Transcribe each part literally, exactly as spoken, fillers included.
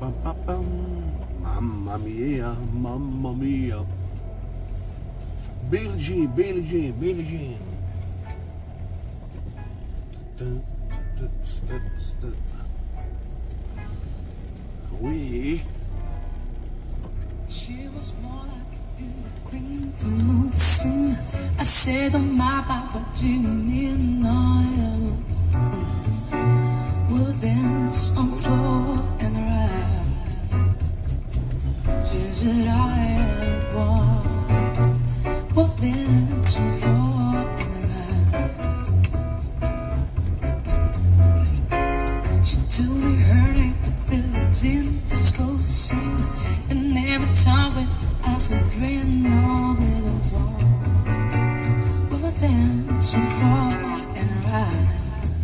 Mamma mia, mamma mia. Billie Jean, Billie Jean, Billie Jean. We. She was more like a beauty queen from the scene. I said, oh my God, what do you mean? No, we'll dance on the floor and ride. She said, I am one. We'll dance on the floor and ride. She told me her name, Billie Jean, just go to sing. And every time we ask a dream, all we don't want. We were dancing for and ride.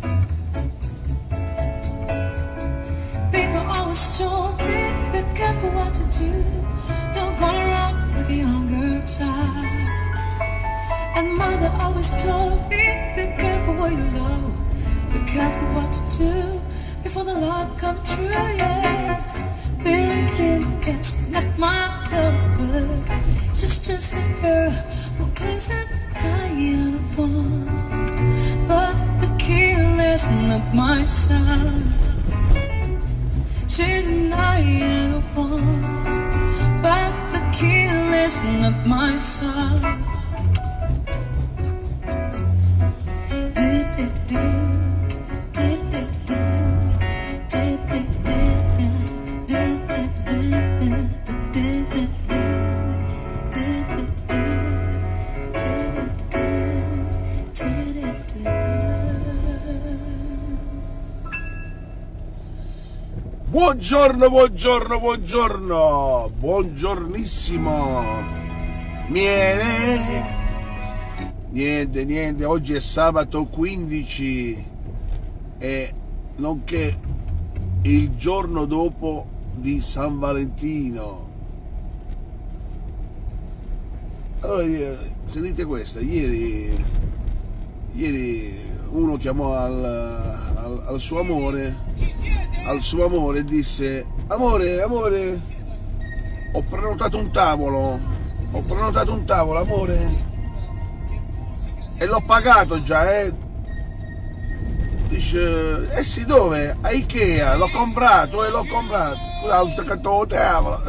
People always told me, be careful what you do. Don't go around with a younger child. And mother always told me, be careful what you love. Be careful what you do before the love comes true, yeah. Billie Jean is not my lover. She's just a girl who claims that I am the one. But the killer's not my son. She's an I am the one. But the killer's not my son. Buongiorno, buongiorno, buongiorno, buongiornissimo. Miele. Niente, niente, oggi è sabato quindici e nonché il giorno dopo di San Valentino. Allora, sentite questa, ieri, ieri uno chiamò al, al, al suo amore, al suo amore e disse: amore, amore, ho prenotato un tavolo, ho prenotato un tavolo, amore, e l'ho pagato già, eh. Dice: eh sì, dove? A Ikea, l'ho comprato, e l'ho comprato. Scusa, ho staccato il tavolo.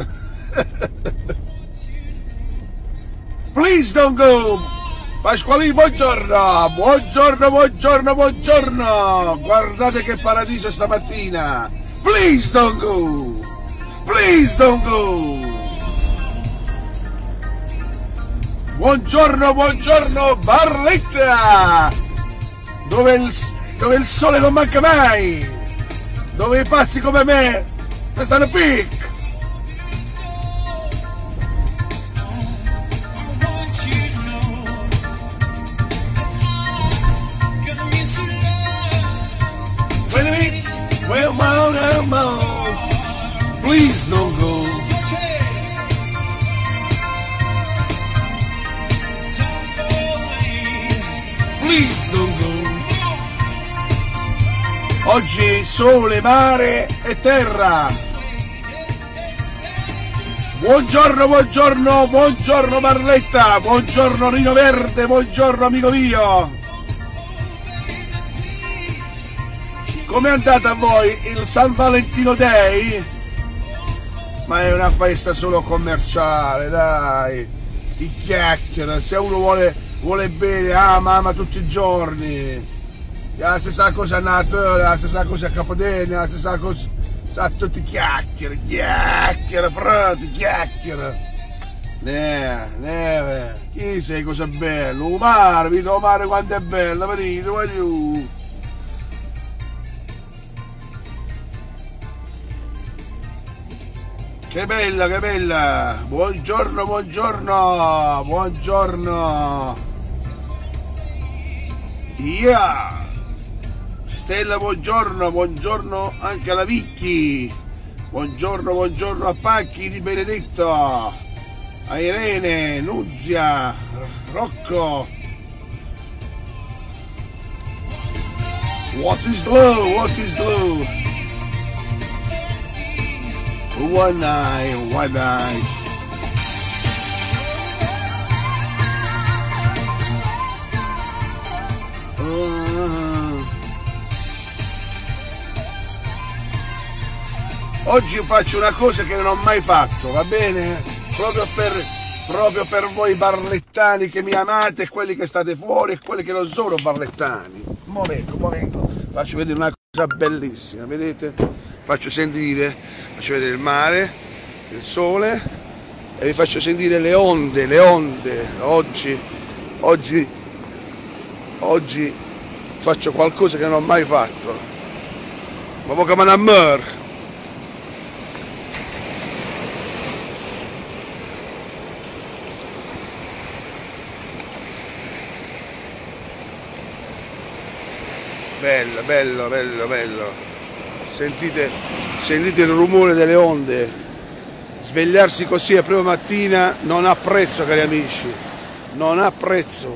Please don't go! Pasqualini, buongiorno, buongiorno, buongiorno, buongiorno. Guardate che paradiso stamattina. Please don't go. Please don't go. Buongiorno, buongiorno, Barletta. Dove il, dove il sole non manca mai. Dove i pazzi come me stanno pic. Well, man, well, man, please don't go. Please don't go. Oggi sole, mare e terra. Buongiorno, buongiorno, buongiorno Barletta, buongiorno Rino Verde, buongiorno amico mio. Com'è andata a voi il San Valentino Day? Ma è una festa solo commerciale, dai. Di chiacchiere, se uno vuole, vuole bere, ah mamma tutti i giorni. La stessa cosa a Natale, la stessa cosa a Capodanno, la stessa cosa. Sa tutti chiacchiere, chiacchiere, frate, chiacchiere. Ne, neve, chi sei cosa bello? Il mare, vedi il mare quanto è bello, venite, voglio. Che bella, che bella! Buongiorno, buongiorno, buongiorno! Yeah! Stella, buongiorno, buongiorno anche alla Vicky! Buongiorno, buongiorno a Pacchi di Benedetto! A Irene, Nuzia, Rocco! What is love? What is love? one night, one night. Uh. Oggi faccio una cosa che non ho mai fatto, va bene? Proprio per, proprio per voi barlettani che mi amate, quelli che state fuori e quelli che non sono barlettani. Mo vengo, mo vengo. Faccio vedere una cosa bellissima, vedete? Faccio sentire, faccio vedere il mare, il sole e vi faccio sentire le onde, le onde. Oggi, oggi, oggi faccio qualcosa che non ho mai fatto. Ma poco me ne ammor. Bello, bello, bello, bello. Sentite, sentite il rumore delle onde. Svegliarsi così a prima mattina non ha prezzo, cari amici. Non ha prezzo.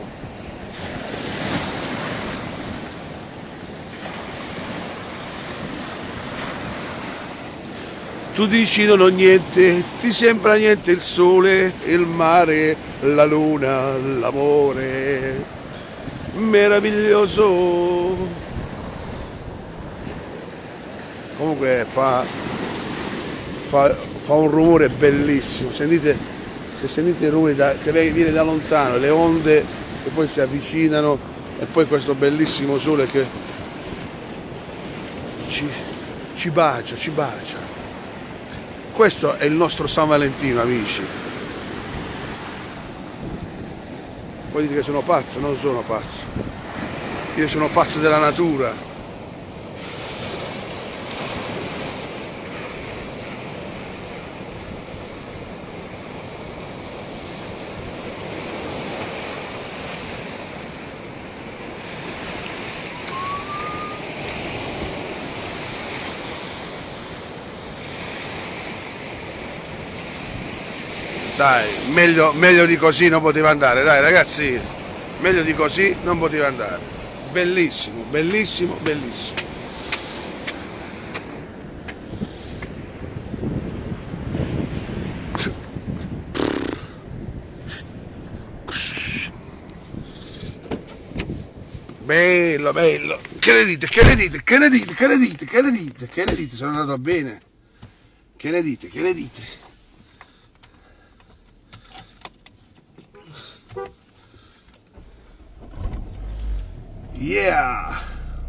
Tu dici non ho niente, ti sembra niente il sole, il mare, la luna, l'amore. Meraviglioso. Comunque fa, fa, fa un rumore bellissimo, sentite, se sentite il rumore da, che viene da lontano, le onde che poi si avvicinano e poi questo bellissimo sole che ci, ci bacia, ci bacia. Questo è il nostro San Valentino, amici. Poi dite che sono pazzo, non sono pazzo. Io sono pazzo della natura. Dai, meglio, meglio di così non poteva andare, dai ragazzi, meglio di così non poteva andare. Bellissimo, bellissimo, bellissimo. Bello, bello. Che ne dite, che ne dite, che ne dite, che ne dite, che ne dite, che ne dite, sono andato bene. Che ne dite, che ne dite? Yeah!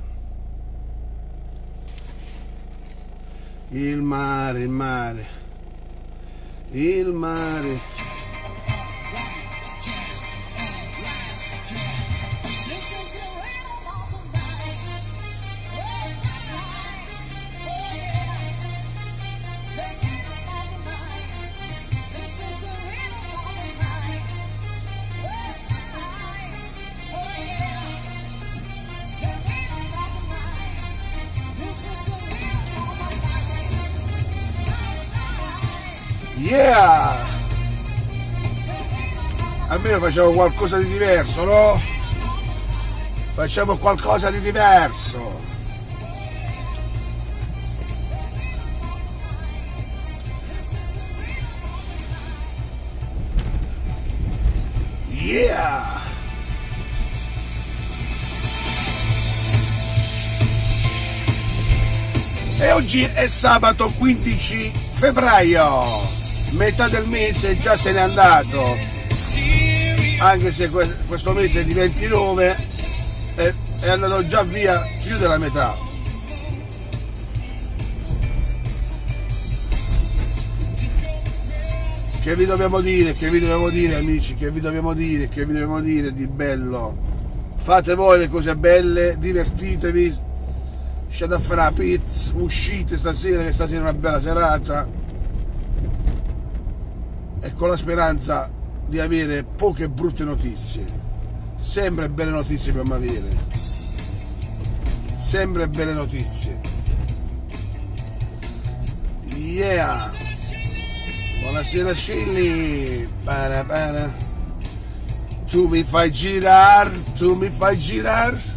Il mare, il mare, il mare. Yeah! Almeno facciamo qualcosa di diverso, no? Facciamo qualcosa di diverso. Yeah! E oggi è sabato quindici febbraio, metà del mese già se n'è andato, anche se questo mese di ventinove è, è andato già via più della metà. Che vi dobbiamo dire, che vi dobbiamo dire amici, che vi dobbiamo dire, che vi dobbiamo dire di bello? Fate voi le cose belle, divertitevi. C'è da fare la pizza, uscite stasera, che stasera è una bella serata, e con la speranza di avere poche brutte notizie, sempre belle notizie dobbiamo avere, sempre belle notizie. Yeah! Buonasera Scilli, para para, tu mi fai girare, tu mi fai girare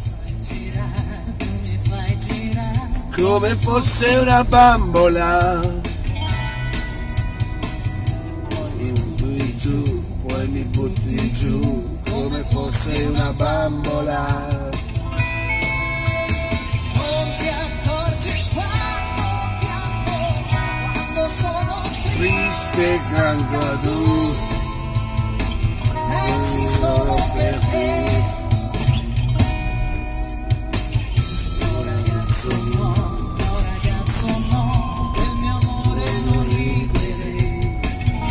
come fosse una bambola, poi mi butti giù come fosse una bambola. Non ti accorgi quando piango, quando sono Triste canto tu, pensi solo per te. No ragazzo no, no ragazzo no, del mio amore non ridere.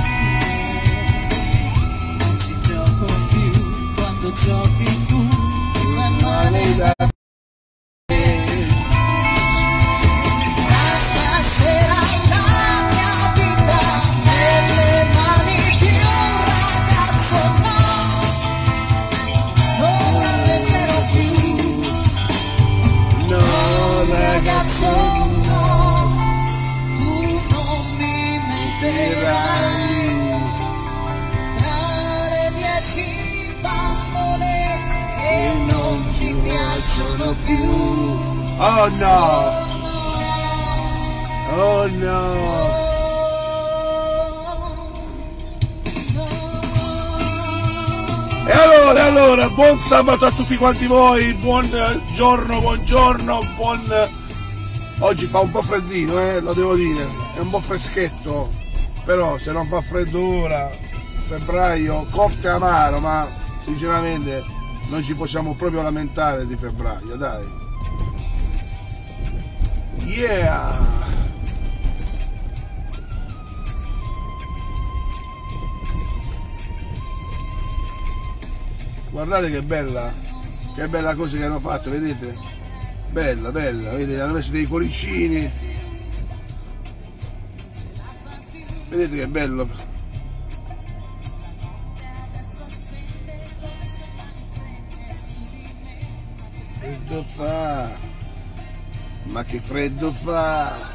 Non ci gioco più, quando giochi tu mi fai male da te. Stasera la mia vita nelle mani di un ragazzo no, non la metterò più. no Ragazzo no, tu non mi metterai tra le dieci bambole che non ti piacciono più. Oh no, oh no. E allora, allora, buon sabato a tutti quanti voi, buon giorno, buongiorno, buon... Oggi fa un po' freddino, eh, lo devo dire, è un po' freschetto, però se non fa freddo ora, febbraio, cotto e amaro, ma sinceramente non ci possiamo proprio lamentare di febbraio, dai. Yeah! Guardate che bella, che bella cosa che hanno fatto, vedete? Bella, bella, vedete, hanno messo dei cuoricini. Vedete che bello. Freddo fa, ma che freddo fa.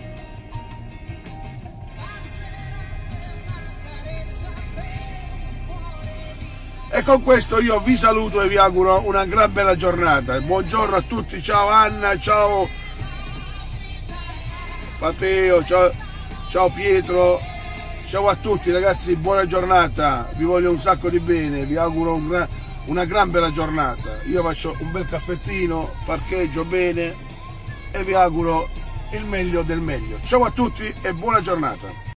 E con questo io vi saluto e vi auguro una gran bella giornata. Buongiorno a tutti, ciao Anna, ciao Matteo, ciao, ciao Pietro, ciao a tutti ragazzi, buona giornata, vi voglio un sacco di bene, vi auguro un gra una gran bella giornata. Io faccio un bel caffettino, parcheggio bene e vi auguro il meglio del meglio. Ciao a tutti e buona giornata.